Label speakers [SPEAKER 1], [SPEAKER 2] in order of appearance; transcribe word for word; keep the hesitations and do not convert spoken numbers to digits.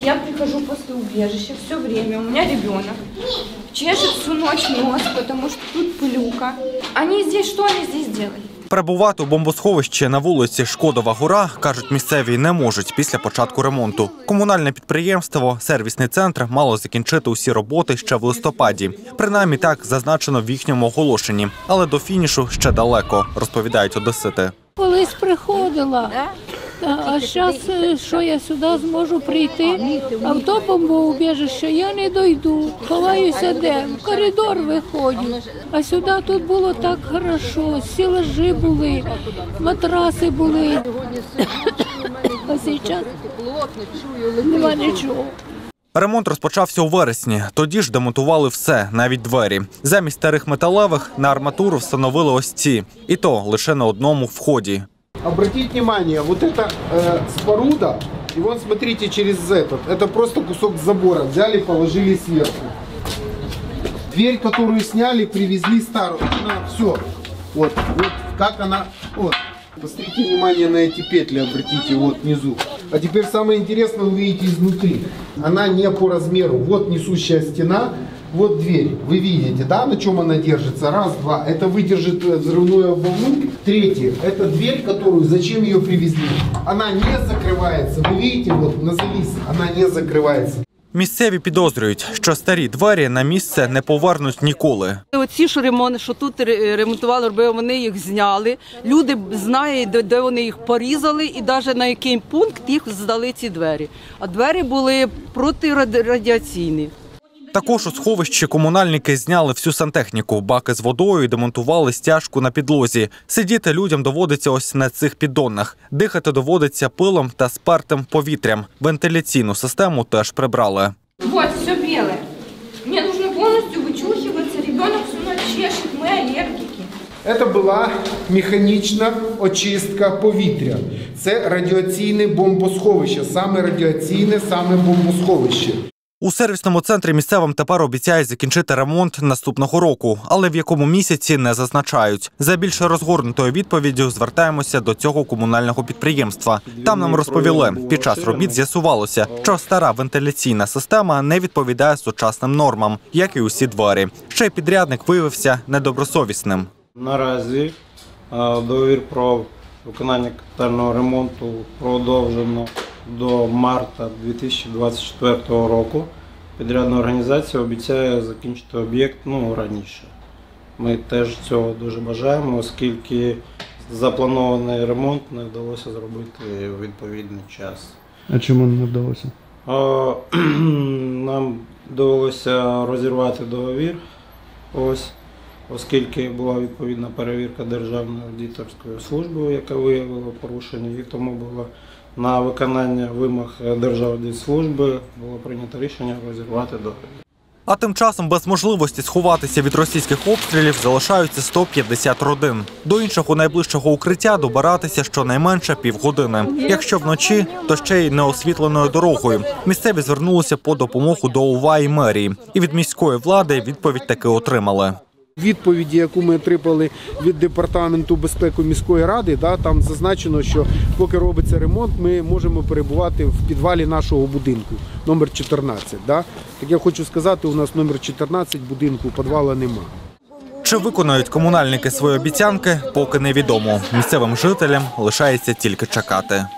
[SPEAKER 1] Я прихожу после убежища все время, у меня ребенок чешет всю ночь нос, потому что тут пылюка. Они здесь, что они здесь делают?
[SPEAKER 2] Перебувати у бомбосховищі на вулиці Шкодова Гора, кажуть місцеві, не можуть після початку ремонту. Комунальне підприємство, сервісний центр мало закінчити усі роботи ще в листопаді. Принаймні так зазначено в їхньому оголошенні. Але до фінішу ще далеко, розповідають одесити.
[SPEAKER 3] Колись приходила, а зараз, що я сюди зможу прийти, а в то бомбоубіжище я не дойду, ховаюся де, в коридор виходжу. А сюди тут було так хорошо, стелажі були, матраси були, а зараз нема нічого.
[SPEAKER 2] Ремонт розпочався у вересні. Тоді ж демонтували все, навіть двері. Замість старих металевих на арматуру встановили ось ці. І то лише на одному вході.
[SPEAKER 4] Обратите внимание, вот эта э, споруда, и вон смотрите через этот, это просто кусок забора, взяли, положили сверху. Дверь, которую сняли, привезли старую, она все, вот, вот как она, вот. Посмотрите внимание на эти петли, обратите, вот внизу. А теперь самое интересное увидите изнутри. Она не по размеру, вот несущая стена. Вот дверь, вы видите, да, на чем она держится? Раз, два, это выдержит взрывную волну. Третье, это дверь, которую, зачем ее привезли? Она не закрывается, вы видите, вот на завис, она не закрывается.
[SPEAKER 2] Місцеві підозрюють, що старі двері на місце не повернуть ніколи.
[SPEAKER 5] Оці що ремонт, що тут ремонтували, робили, вони їх зняли. Люди знають, де вони їх порізали і навіть на який пункт їх здали ці двері. А двері були протирадіаційні.
[SPEAKER 2] Також у сховищі комунальники зняли всю сантехніку, баки з водою і демонтували стяжку на підлозі. Сидіти людям доводиться ось на цих піддонах. Дихати доводиться пилом та спертим повітрям. Вентиляційну систему теж прибрали.
[SPEAKER 1] Вот, все белое. Мне нужно полностью вычухиваться, ребенок всю ночь чешет, мы аллергики.
[SPEAKER 4] Це була механічна очистка повітря. Це радіаційне бомбосховище, саме радіаційне, саме бомбосховище.
[SPEAKER 2] У сервісному центрі місцевим тепер обіцяють закінчити ремонт наступного року, але в якому місяці не зазначають. За більш розгорнутою відповіддю звертаємося до цього комунального підприємства. Там нам розповіли, під час робіт з'ясувалося, що стара вентиляційна система не відповідає сучасним нормам, як і усі двері. Ще й підрядник виявився недобросовісним.
[SPEAKER 6] Наразі договір про виконання капітального ремонту продовжено до марта дві тисячі двадцять четвертого року. Підрядна організація обіцяє закінчити об'єкт ну, раніше. Ми теж цього дуже бажаємо, оскільки запланований ремонт не вдалося зробити у відповідний час.
[SPEAKER 7] А чому не вдалося?
[SPEAKER 6] Нам довелося розірвати договір, ось, оскільки була відповідна перевірка Державної аудиторської служби, яка виявила порушення, і тому було на виконання вимог Держаудитслужби було прийнято рішення розірвати договір.
[SPEAKER 2] А тим часом без можливості сховатися від російських обстрілів залишаються сто п'ятдесят родин. До іншого найближчого укриття добиратися щонайменше півгодини. Якщо вночі, то ще й неосвітленою дорогою. Місцеві звернулися по допомогу до ОВА і мерії. І від міської влади відповідь таки отримали.
[SPEAKER 4] Відповіді, яку ми отримали від Департаменту безпеки міської ради, да, там зазначено, що поки робиться ремонт, ми можемо перебувати в підвалі нашого будинку, номер чотирнадцять. Да. Так я хочу сказати, у нас номер чотирнадцять будинку, підвалу нема.
[SPEAKER 2] Чи виконають комунальники свої обіцянки, поки невідомо. Місцевим жителям лишається тільки чекати.